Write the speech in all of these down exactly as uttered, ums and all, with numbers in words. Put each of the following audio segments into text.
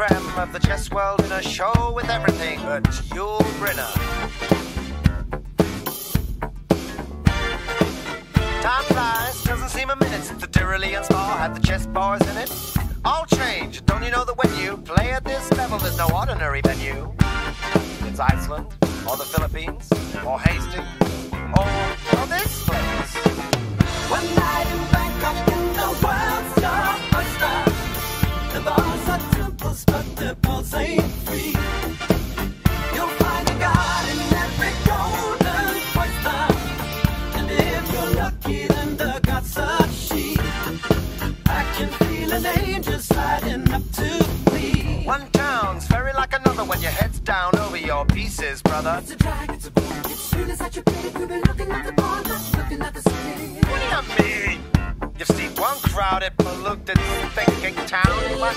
creme of the chess world in a show with everything but Yul Brynner. Time flies, doesn't seem a minute since the Tyrolean spa had the chess bars in it. All change, don't you know that when you play at this level, there's no ordinary venue? It's Iceland, or the Philippines, or Hastings, or, or this place. One night in Bangkok in the world's your oyster. The bars are temples, but the balls ain't free. You'll find a god in every golden oyster. And if you're lucky, then the god's a she. I can feel an angel sliding up to me. One town's very like another when your head's down over your pieces, brother. It's a drag, it's a bore, it's really such a pity. We've been looking at the bar, not looking at the city. What do you mean? You've seen one crowded, polluted, thinking town, but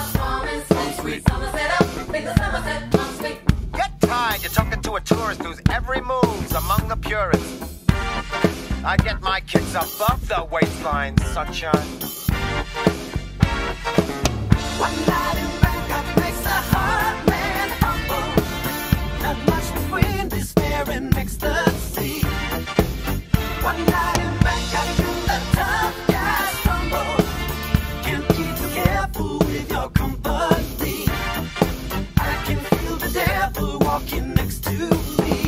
get tired, you're talking to a tourist whose every move's among the purists. I get my kids above the waistline, sunshine. One night in Bangkok makes a hard man humble. Not much between despair and ecstasy. One night in Bangkok, the tough guys humble. Can't keep you careful with your company. I can feel the devil walking next to me.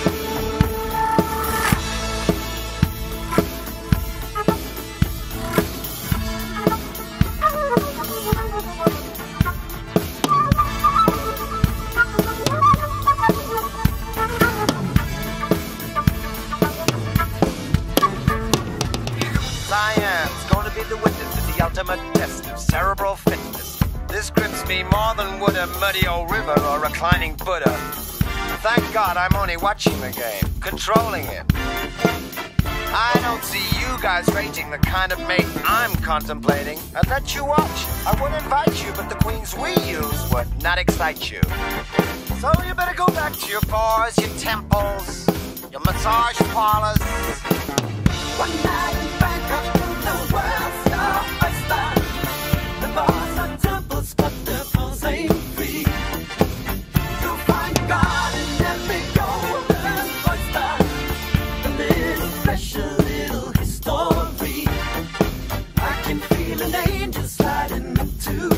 Science, gonna be the witness to the ultimate test of cerebral fitness. This grips me more than would a muddy old river or reclining Buddha. Thank God I'm only watching the game, controlling it. I don't see you guys rating the kind of mate I'm contemplating. I'd let you watch, I would invite you, but the queens we use would not excite you. So you better go back to your bars, your temples, your massage parlors. One night in Bangkok, the world's your oyster. The bars are temples, but the balls ain't free. You'll find a god in every golden oyster. A little special little history. I can feel an angel sliding up to